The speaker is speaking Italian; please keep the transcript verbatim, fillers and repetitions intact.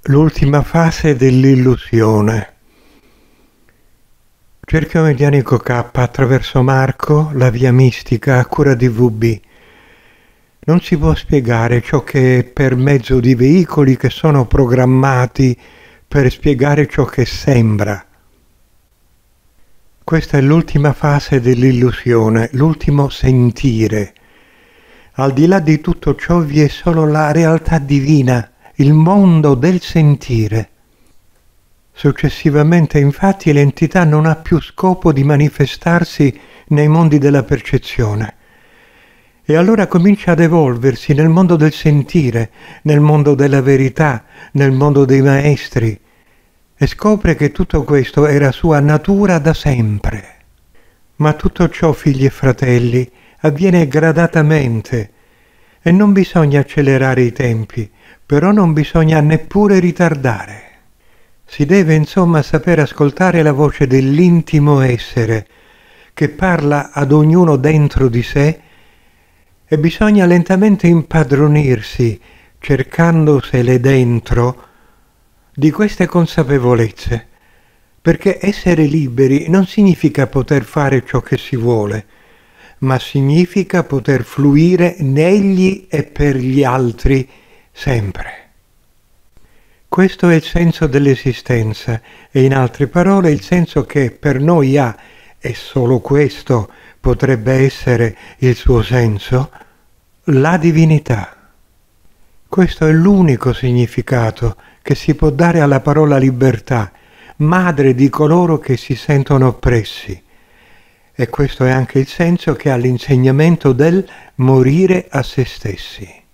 L'ultima fase dell'illusione. Cerchio Medianico K attraverso Marco, la via mistica a cura di V B. Non si può spiegare ciò che è per mezzo di veicoli che sono programmati per spiegare ciò che sembra. Questa è l'ultima fase dell'illusione, l'ultimo sentire. Al di là di tutto ciò vi è solo la realtà divina, il mondo del sentire. Successivamente, infatti, l'entità non ha più scopo di manifestarsi nei mondi della percezione. E allora comincia ad evolversi nel mondo del sentire, nel mondo della verità, nel mondo dei maestri, e scopre che tutto questo era sua natura da sempre. Ma tutto ciò, figli e fratelli, avviene gradatamente, e non bisogna accelerare i tempi, però non bisogna neppure ritardare. Si deve insomma saper ascoltare la voce dell'intimo essere che parla ad ognuno dentro di sé e bisogna lentamente impadronirsi, cercandosele dentro, di queste consapevolezze, perché essere liberi non significa poter fare ciò che si vuole, ma significa poter fluire negli e per gli altri sempre. Questo è il senso dell'esistenza e in altre parole il senso che per noi ha, e solo questo potrebbe essere il suo senso, la divinità. Questo è l'unico significato che si può dare alla parola libertà, madre di coloro che si sentono oppressi. E questo è anche il senso che ha l'insegnamento del morire a se stessi.